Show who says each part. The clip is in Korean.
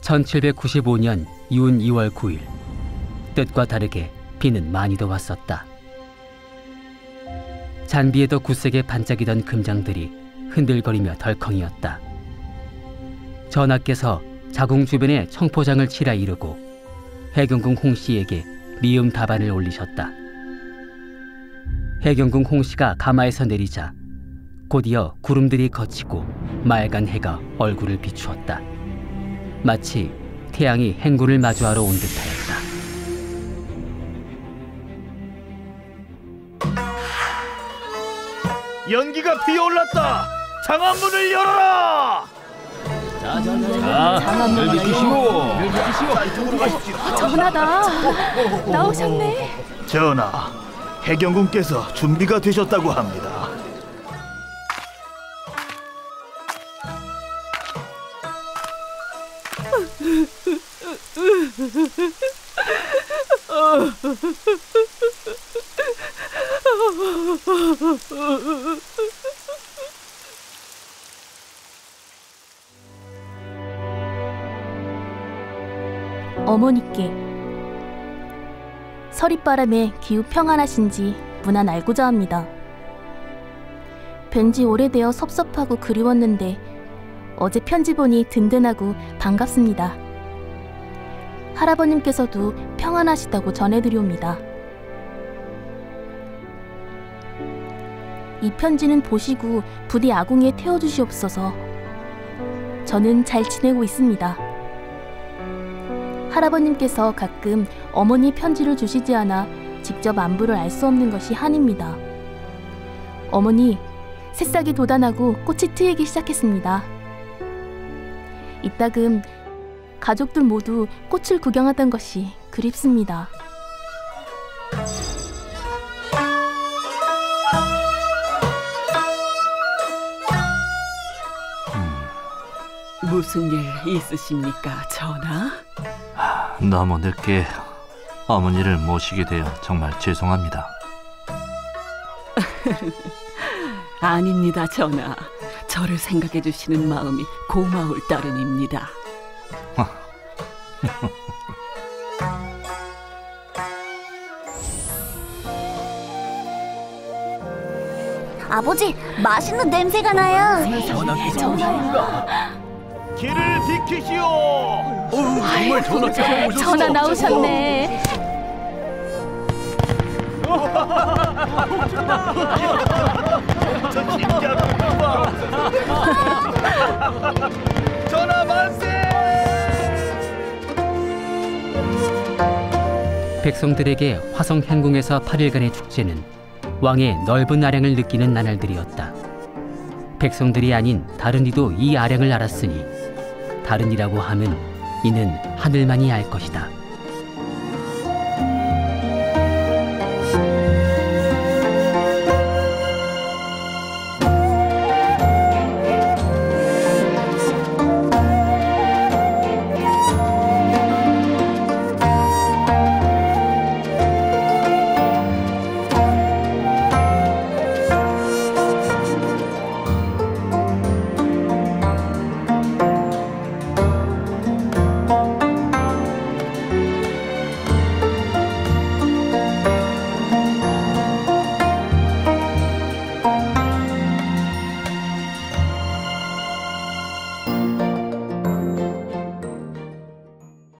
Speaker 1: 1795년 이운 2월 9일, 뜻과 다르게 비는 많이 더 왔었다. 잔비에도 굳세게 반짝이던 금장들이 흔들거리며 덜컹이었다. 전하께서 자궁 주변에 청포장을 치라 이르고 해경궁 홍씨에게 미음 답안을 올리셨다. 해경궁 홍씨가 가마에서 내리자 곧이어 구름들이 걷히고 맑은 해가 얼굴을 비추었다. 마치 태양이 행군을 마주하러 온 듯하였다.
Speaker 2: 연기가 피어올랐다. 장안문을 열어라.
Speaker 3: 자, 늘 비키시오.
Speaker 2: 이쪽으로 가십시오.
Speaker 4: 전하다. 나오셨네.
Speaker 2: 전하, 해경궁께서 준비가 되셨다고 합니다.
Speaker 4: 어머니께 서릿바람에 기후 평안하신지 무난 알고자 합니다. 뵌지 오래되어 섭섭하고 그리웠는데 어제 편지 보니 든든하고 반갑습니다. 할아버님께서도 평안하시다고 전해드리옵니다. 이 편지는 보시고 부디 아궁이에 태워주시옵소서. 저는 잘 지내고 있습니다. 할아버님께서 가끔 어머니 편지를 주시지 않아 직접 안부를 알 수 없는 것이 한입니다. 어머니, 새싹이 돋아나고 꽃이 트이기 시작했습니다. 이따금 가족들 모두 꽃을 구경하던 것이 그립습니다.
Speaker 5: 무슨 일 있으십니까, 전하?
Speaker 3: 너무 늦게 어머니를 모시게 되어 정말 죄송합니다.
Speaker 5: 아닙니다, 전하. 저를 생각해 주시는 마음이 고마울 따름입니다.
Speaker 6: 아버지, 맛있는 냄새가 나요.
Speaker 2: 길을 비키시오.
Speaker 4: 정말 전하께서 오셨어. 전하 나오셨네.
Speaker 2: 저 진짜로구나. 전하 만세.
Speaker 1: 백성들에게 화성 행궁에서 8일간의 축제는 왕의 넓은 아량을 느끼는 나날들이었다. 백성들이 아닌 다른 이도 이 아량을 알았으니 다른 이라고 하면 이는 하늘만이 알 것이다.